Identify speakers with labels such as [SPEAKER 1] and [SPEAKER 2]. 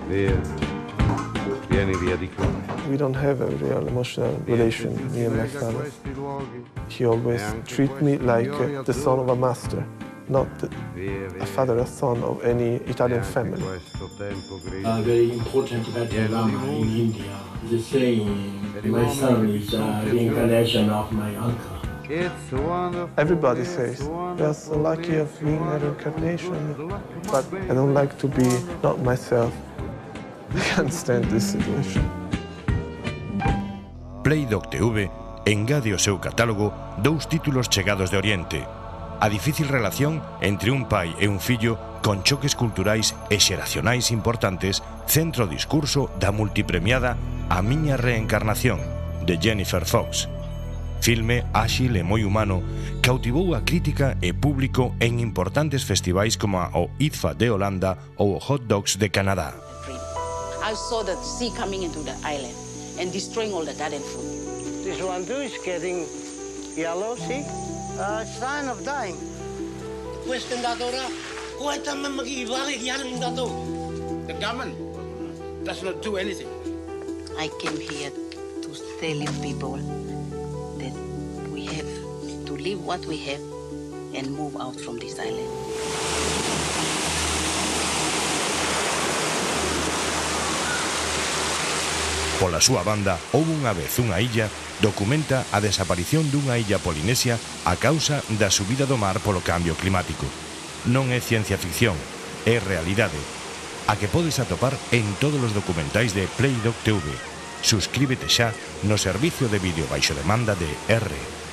[SPEAKER 1] Vieni via di qua.
[SPEAKER 2] We don't have a real emotional relation, me and my father. He always treated me like the son of a master, not a father or son of any Italian family.
[SPEAKER 3] A very important Dalai Lama in India is saying, my son is a reincarnation of my uncle.
[SPEAKER 2] Everybody says, we are so lucky of being a reincarnation, but I don't like to be not myself. I can't stand this situation.
[SPEAKER 4] Playdoc TV engade ao seu catálogo 2 títulos chegados de Oriente. A difícil relación entre un pai e un fillo con choques culturais e xeracionais importantes centra o discurso da multipremiada A miña reencarnación, de Jennifer Fox. Filme áxil e moi humano, cautivou a crítica e público en importantes festivais como o IDFA de Holanda ou o Hot Dogs de Canadá.
[SPEAKER 5] I saw the sea coming into the island and destroying all the garden food.
[SPEAKER 6] This one too is getting yellow, see? Sign of dying.
[SPEAKER 7] Question that ora, kuwaita mamagi-ibalik yarin dato. The government does not do anything.
[SPEAKER 5] I came here to tell people that we have to leave what we have and move out from this island.
[SPEAKER 4] Pola súa banda, Houbo unha vez unha illa documenta a desaparición dunha illa polinesia a causa da subida do mar polo cambio climático. Non é ciencia ficción, é realidade, a que podes atopar en todos os documentais de Playdoc TV. Suscríbete xa no servicio de vídeo baixo demanda de R.